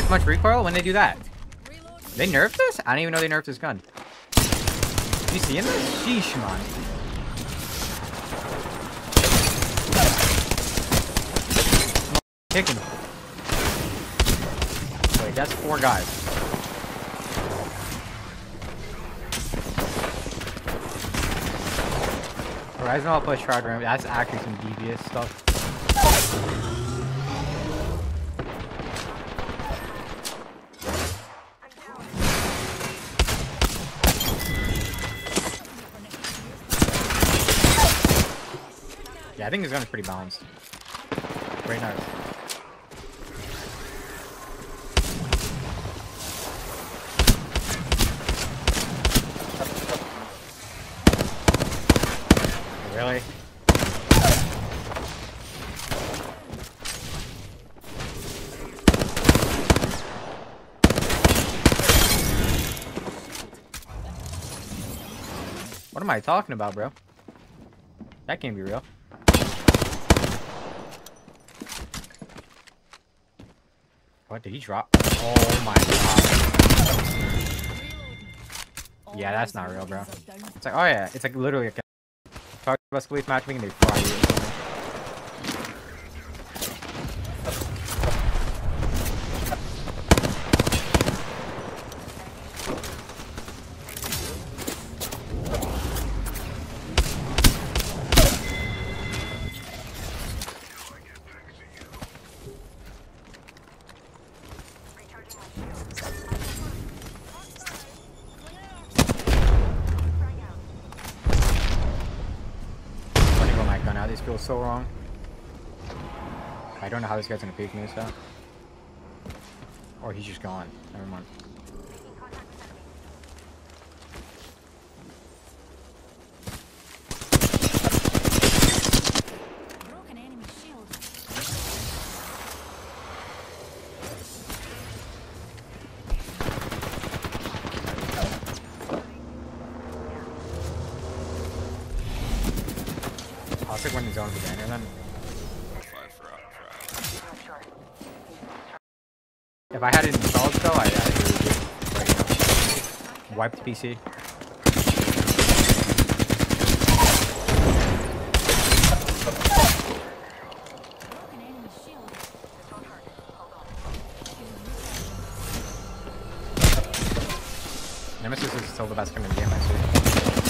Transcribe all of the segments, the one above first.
too much recoil when they do that. They nerfed this? I didn't even know they nerfed this gun. You seeing this? Sheesh, man. Kicking. Wait, that's 4 guys. Horizon I'll push hard ramp. That's actually some devious stuff. Yeah, I think this gun is pretty balanced. Very nice. Really? What am I talking about, bro? That can't be real. What did he drop? Oh my god. Yeah, that's not real, bro. It's like, oh yeah, it's like literally a talk about Scalise matchmaking, they fry you. Now this feels so wrong. I don't know how this guy's gonna peek me this out. Or he's just gone. Never mind. I'll take one of these on the banner then. If I had it installed though, I'd do it. Right now. Wiped PC. Nemesis is still the best gun in the game, I see.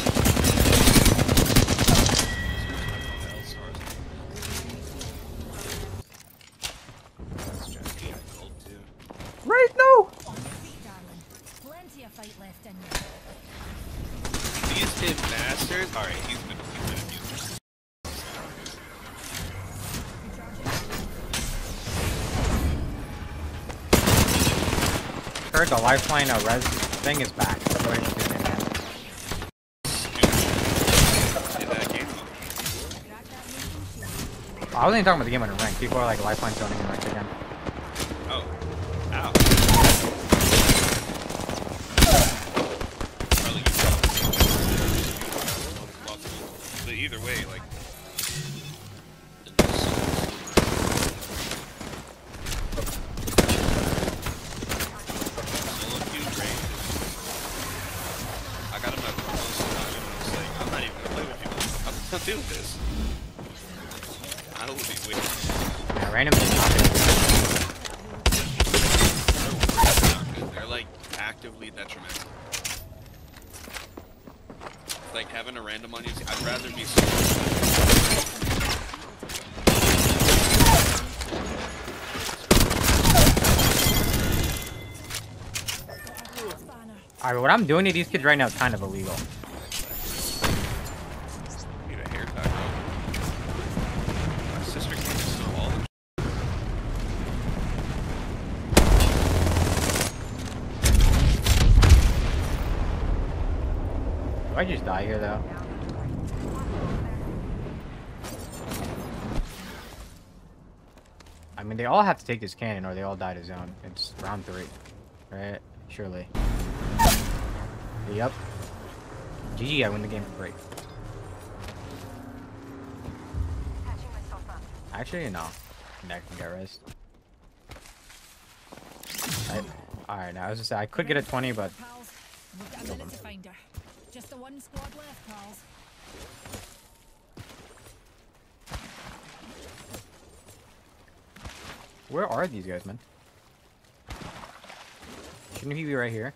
Right, no! These hit bastards. Alright, he's been abused. Heard the lifeline res thing is back. I wasn't even talking about the game on rank. People are like lifeline zoning in rank again. Oh. Ow. But either way, like. I got him at close time and I was like, I'm not even gonna play with you. I'm not doing this. I will be waiting. Yeah, randomly not good. They're like actively detrimental. It's like having a random on you. I'd rather be Alright, what I'm doing to these kids right now is kind of illegal. Need a haircut, bro. My sister can't just know all the Do I just die here though? I mean, they all have to take this cannon or they all die to zone. It's round 3, right? Surely. Yep. GG, I win the game for free. Actually, no. I can get raised. Alright, now I was just saying I could get a 20, but Pals, we've got a minute to find her. Just the one squad left, pals. where are these guys, man? Shouldn't he be right here?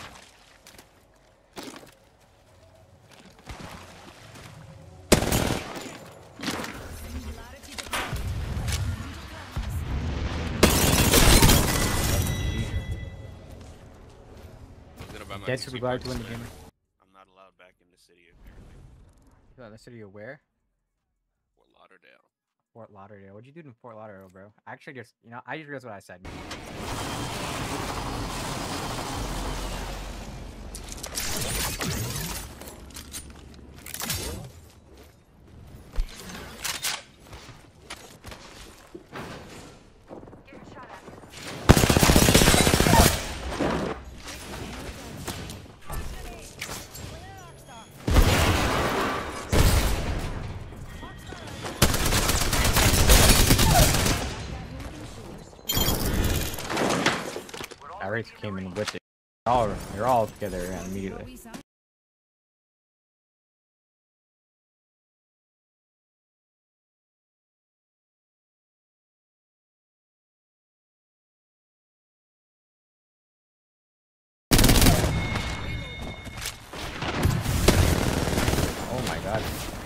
Singularity deployed. I'm gonna buy my Dead PC super glad parts to win the today. game. I'm not allowed back in the city apparently. The city of where? Fort Lauderdale. Fort Lauderdale. What'd you do in Fort Lauderdale, bro? Actually, just I just realized what I said. Rates came in with it. You're all together immediately. Oh my god.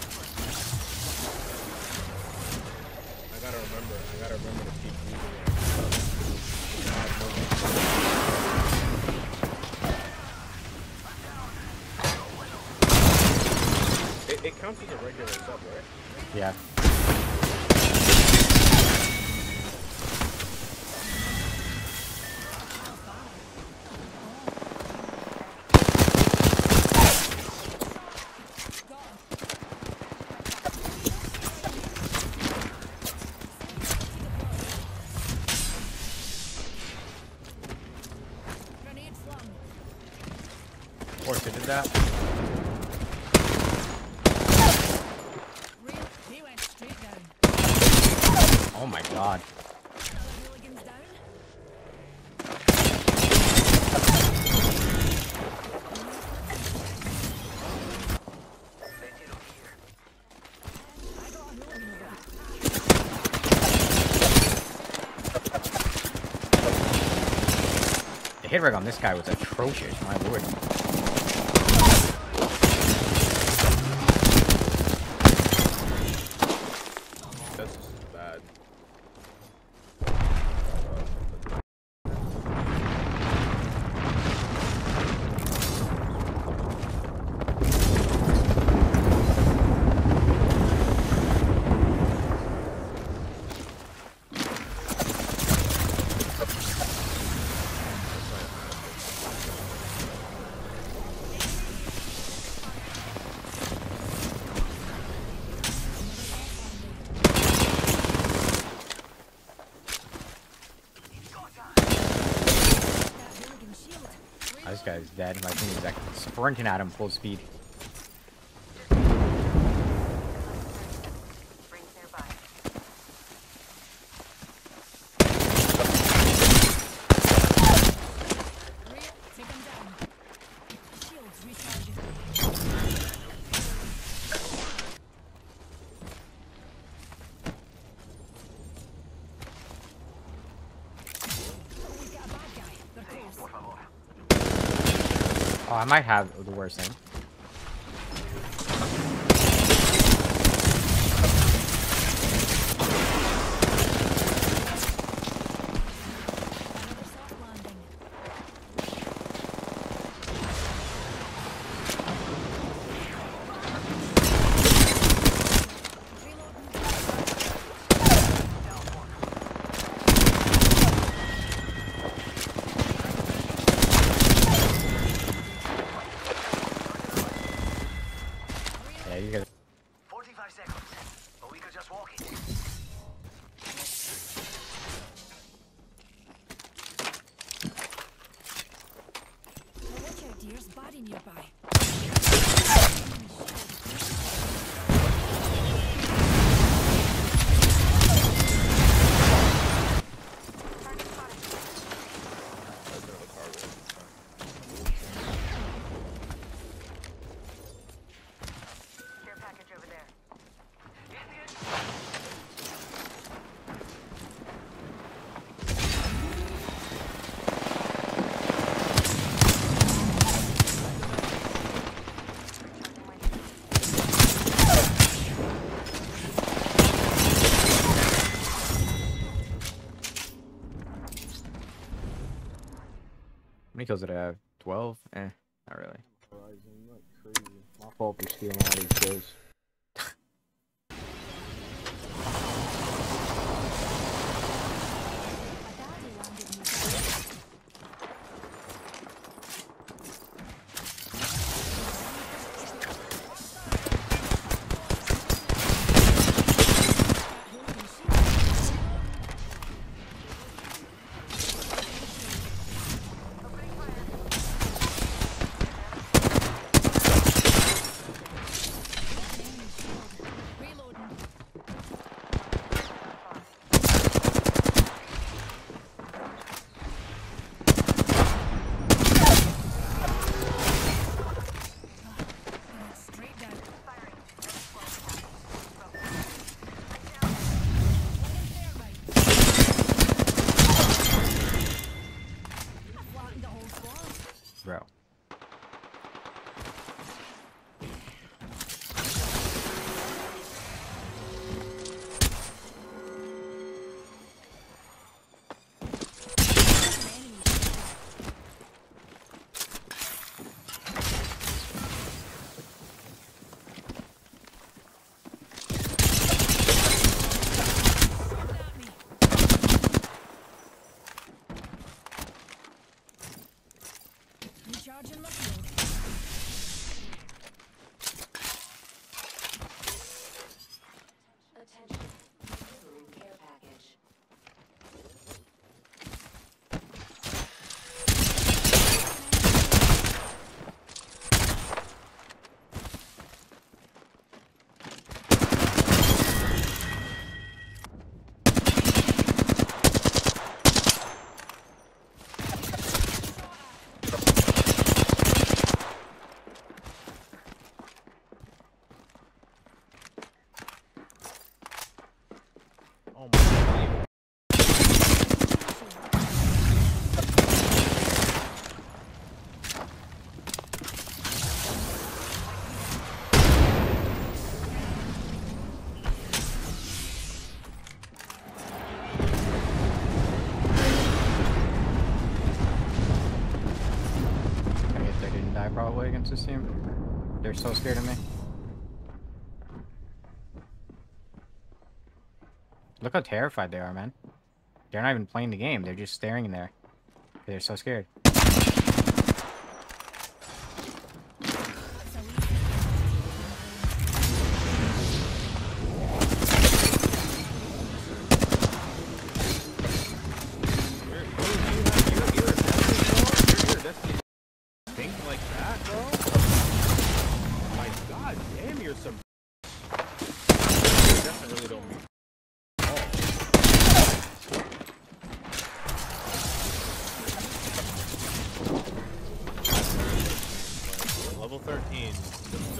I gotta remember to keep moving it. It counts as a regular sub, right? Yeah. Grenade flung. Of course, it did that. He went straight down. Oh my god. Hooligans down. I got a hooligan over. The hit rate on this guy was atrocious, my lord. That's just bad. Oh, this guy's dead. My team is like sprinting at him full speed. Take him down. Shields recharging. We've got a bad guy. They're close. Oh, I might have the worst thing. Another soft landing. Yeah, you guys. 45 seconds, but we could just walk it. Now watch out, dears. Body nearby. many kills did I have? 12? Eh, not really. Horizon, you're like crazy. My fault for stealing all these kills. Bro. Recharging my shield. Attention. Delivering care package. Oh my god. I guess they didn't die probably against this team. They're so scared of me. Look how terrified they are, man. They're not even playing the game. They're just staring in there. They're so scared. Think like that, bro? My god damn, you're some. Definitely really don't mean. Level 13. Just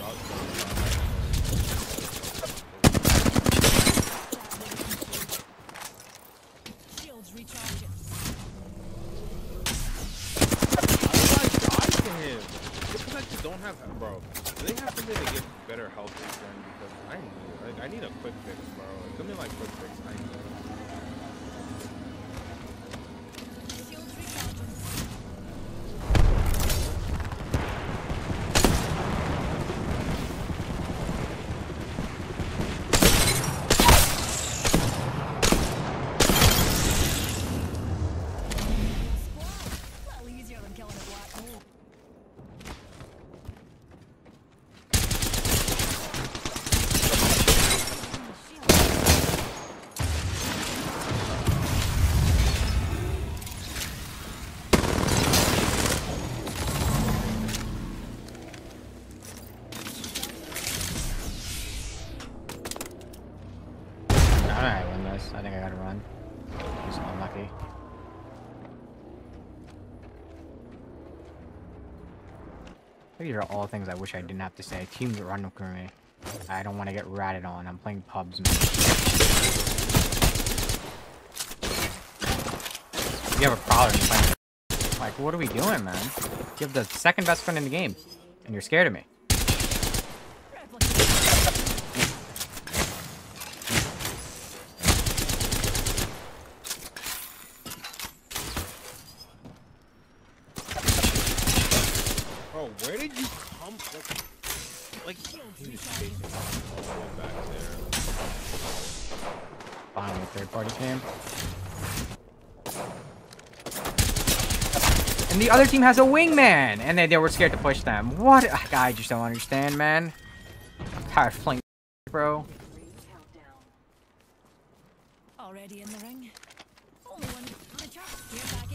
Shields recharging. him. Just because I just don't have, bro. Do they have something to get better health return? Because I need a quick fix, bro. Give me like quick fix. I need it. Shields recharging. Well, easier than killing a black hole. Alright, win this. I think I gotta run. Just unlucky. These are all things I wish I didn't have to say. Teams run through me. I don't want to get ratted on. I'm playing pubs, man. You have a problem playing. Like, what are we doing, man? You have the second best friend in the game, and you're scared of me. He was chasing me all the way back there. Finally, third party cam. And the other team has a wingman, and they were scared to push them. What? I just don't understand, man. I'm tired of playing, bro. Ring countdown. Already in the ring. Only one on the chart. Gear back